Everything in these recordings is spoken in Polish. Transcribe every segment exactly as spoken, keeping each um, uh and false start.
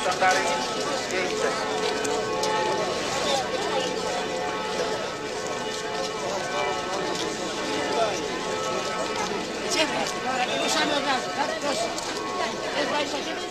sztandary miejsce. Ruszamy od razu, tak? Proszę. Jest dwadzieścia dziewięć?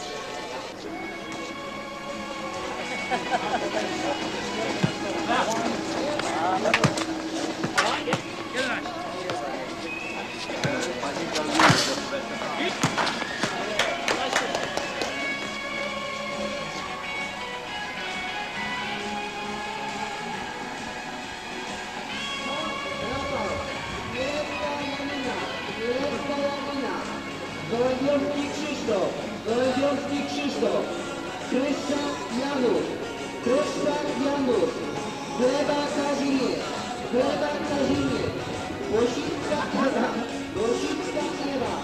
Gołębiowski Krzysztof, Gołębiowski Krzysztof, Krystian Janusz, Krystian Janusz, Gleba Kazimierz, Gleba Kazimierz, Łosicka Adam, Łosicka Ewa,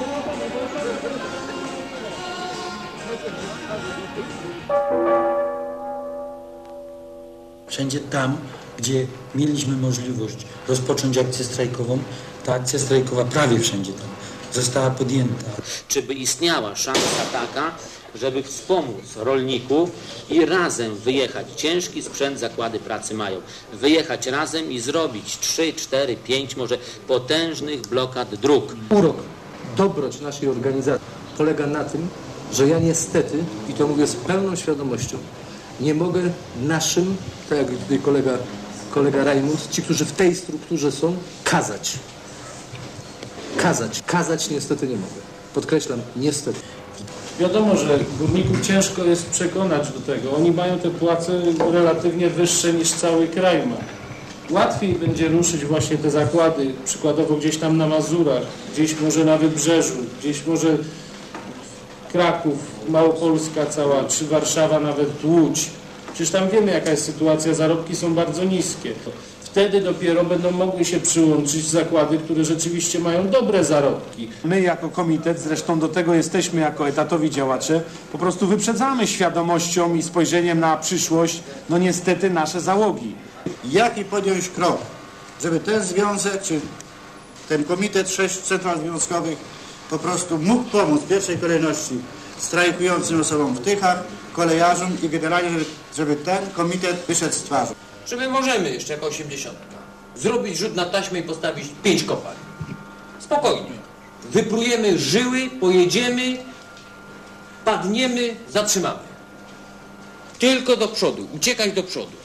Wszędzie tam, gdzie mieliśmy możliwość rozpocząć akcję strajkową, ta akcja strajkowa prawie wszędzie tam została podjęta. Czy by istniała szansa taka, żeby wspomóc rolników i razem wyjechać, ciężki sprzęt zakłady pracy mają, wyjechać razem i zrobić trzy, cztery, pięć może potężnych blokad dróg. Urok, dobroć naszej organizacji polega na tym, że ja niestety, i to mówię z pełną świadomością, nie mogę naszym, tak jak tutaj kolega, kolega Rajmund, ci, którzy w tej strukturze są, kazać. Kazać. Kazać niestety nie mogę. Podkreślam, niestety. Wiadomo, że górników ciężko jest przekonać do tego. Oni mają te płace relatywnie wyższe niż cały kraj ma. Łatwiej będzie ruszyć właśnie te zakłady, przykładowo gdzieś tam na Mazurach, gdzieś może na Wybrzeżu, gdzieś może Kraków, Małopolska cała, czy Warszawa, nawet Łódź. Przecież tam wiemy, jaka jest sytuacja, zarobki są bardzo niskie. Wtedy dopiero będą mogły się przyłączyć zakłady, które rzeczywiście mają dobre zarobki. My jako komitet, zresztą do tego jesteśmy jako etatowi działacze, po prostu wyprzedzamy świadomością i spojrzeniem na przyszłość, no niestety, nasze załogi. Jaki podjąć krok, żeby ten związek, czy ten komitet sześć central związkowych po prostu mógł pomóc w pierwszej kolejności strajkującym osobom w Tychach, kolejarzom i generalnie, żeby, żeby ten komitet wyszedł z twarzą. Czy my możemy jeszcze jako osiemdziesiątka zrobić rzut na taśmę i postawić pięć kopalń? Spokojnie. Wyprujemy żyły, pojedziemy, padniemy, zatrzymamy. Tylko do przodu, uciekać do przodu.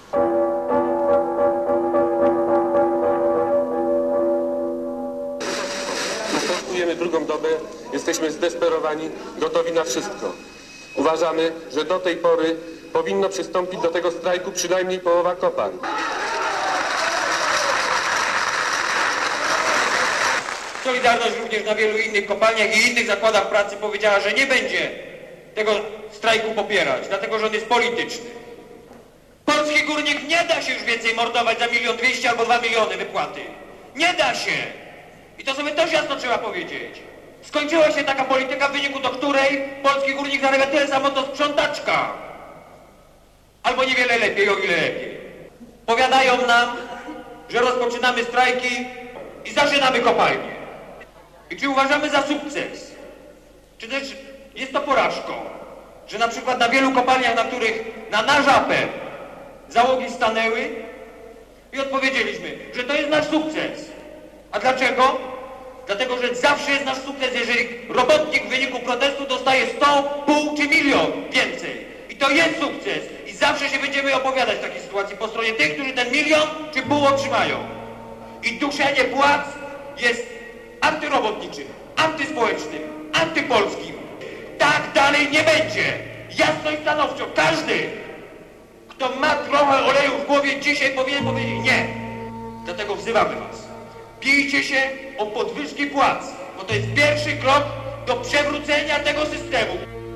Następujemy drugą dobę, jesteśmy zdesperowani, gotowi na wszystko. Uważamy, że do tej pory powinno przystąpić do tego strajku przynajmniej połowa kopalń. Solidarność również na wielu innych kopalniach i innych zakładach pracy powiedziała, że nie będzie tego strajku popierać, dlatego że on jest polityczny. Polski górnik nie da się już więcej mordować za milion dwieście albo dwa miliony wypłaty. Nie da się. I to sobie też jasno trzeba powiedzieć. Skończyła się taka polityka, w wyniku do której polski górnik zarabia tyle samo co sprzątaczka. Albo niewiele lepiej, o ile lepiej. Powiadają nam, że rozpoczynamy strajki i zaczynamy kopalnie. I czy uważamy za sukces? Czy też jest to porażką? Że na przykład na wielu kopalniach, na których na nasz apel załogi stanęły i odpowiedzieliśmy, że to jest nasz sukces. A dlaczego? Dlatego, że zawsze jest nasz sukces, jeżeli robotnik w wyniku protestu dostaje sto, pół czy milion więcej. I to jest sukces. I zawsze się będziemy opowiadać w takiej sytuacji po stronie tych, którzy ten milion czy pół otrzymają. I duszenie płac jest antyrobotniczym, antyspołecznym, antypolskim. Tak dalej nie będzie. Jasno i stanowczo. Każdy, kto ma trochę oleju w głowie, dzisiaj powinien powiedzieć nie. Dlatego wzywamy was. Bijcie się o podwyżki płac, bo to jest pierwszy krok do przewrócenia tego systemu.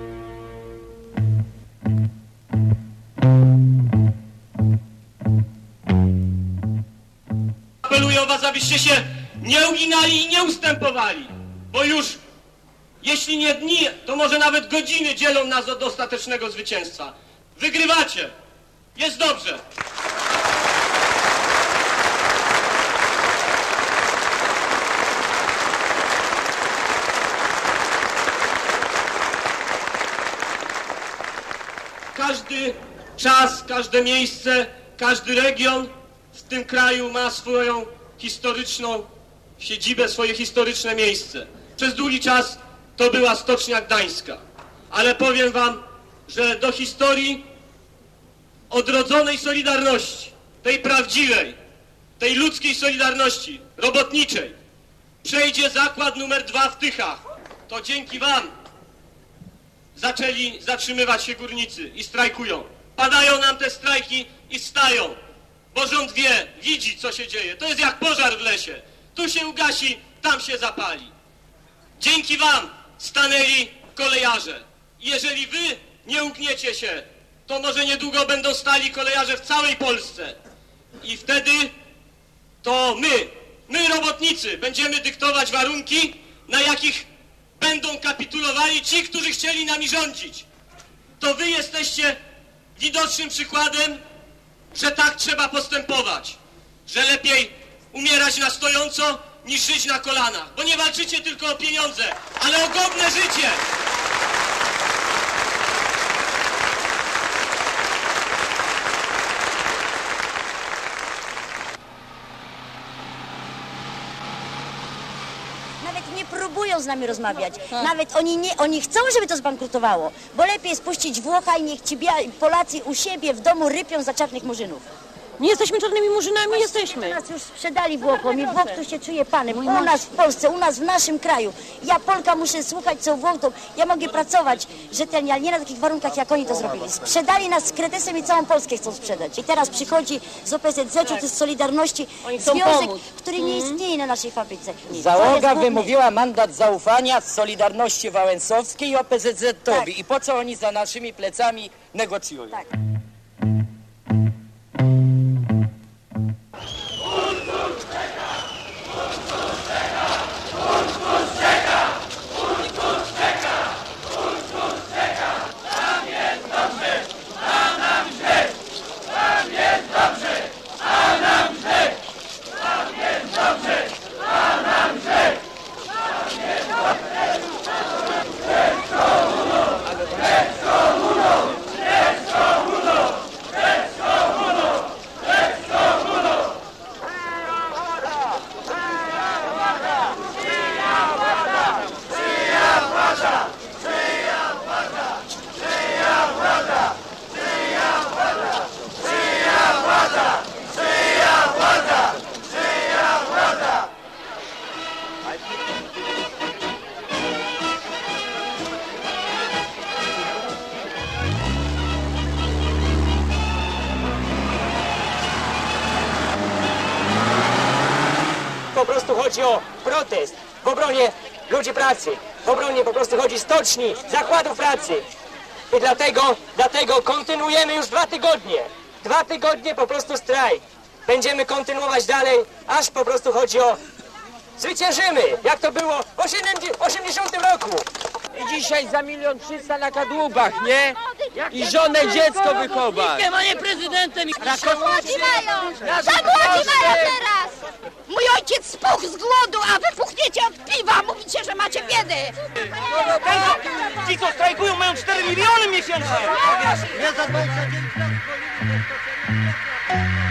Apeluję o was, abyście się nie uginali i nie ustępowali, bo już jeśli nie dni, to może nawet godziny dzielą nas od ostatecznego zwycięstwa. Wygrywacie. Jest dobrze. Każdy czas, każde miejsce, każdy region w tym kraju ma swoją historyczną siedzibę, swoje historyczne miejsce. Przez długi czas to była Stocznia Gdańska. Ale powiem wam, że do historii odrodzonej Solidarności, tej prawdziwej, tej ludzkiej Solidarności, robotniczej, przejdzie zakład numer dwa w Tychach. To dzięki wam zaczęli zatrzymywać się górnicy i strajkują. Padają nam te strajki i stają, bo rząd wie, widzi, co się dzieje. To jest jak pożar w lesie. Tu się ugasi, tam się zapali. Dzięki wam stanęli kolejarze. I jeżeli wy nie umkniecie się, to może niedługo będą stali kolejarze w całej Polsce. I wtedy to my, my robotnicy, będziemy dyktować warunki, na jakich będą kapitulowali ci, którzy chcieli nami rządzić. To wy jesteście widocznym przykładem, że tak trzeba postępować. Że lepiej umierać na stojąco, niż żyć na kolanach. Bo nie walczycie tylko o pieniądze, ale o godne życie. Nawet nie próbują z nami rozmawiać. Nawet oni nie, oni chcą, żeby to zbankrutowało. Bo lepiej spuścić Włocha i niech ci Polacy u siebie w domu rypią za czarnych murzynów. Nie jesteśmy czarnymi murzynami, Właśnie jesteśmy. Nas już sprzedali Włochom i Włoch tu się czuje panem. U nas w Polsce, u nas w naszym kraju. Ja Polka muszę słuchać, co Włochom. Ja mogę pracować rzetelnie, ale nie na takich warunkach, jak oni to zrobili. Sprzedali nas z kretesem i całą Polskę chcą sprzedać. I teraz przychodzi z O P Z Z u, czy z Solidarności związek, który nie istnieje na naszej fabryce. Załoga wymówiła mandat zaufania z Solidarności Wałęsowskiej i O P Z Z-owi. Tak. I po co oni za naszymi plecami negocjują? Tak. Po prostu chodzi o protest w obronie ludzi pracy, w obronie po prostu chodzi stoczni, zakładów pracy. I dlatego, dlatego kontynuujemy już dwa tygodnie. Dwa tygodnie po prostu strajk. Będziemy kontynuować dalej, aż po prostu chodzi o... Zwyciężymy, jak to było w osiemdziesiątym roku. I dzisiaj za milion trzysta na kadłubach, nie? I żonę, dziecko wychować. Nie, a nie prezydentem. Za młodzi mają! Za młodzi mają teraz! Mój ojciec spuchł z głodu, a wy puchniecie od piwa! Mówicie, że macie biedę! Ci, co strajkują, mają cztery miliony miesięcznie! Ja za dwadzieścia dziewięć lat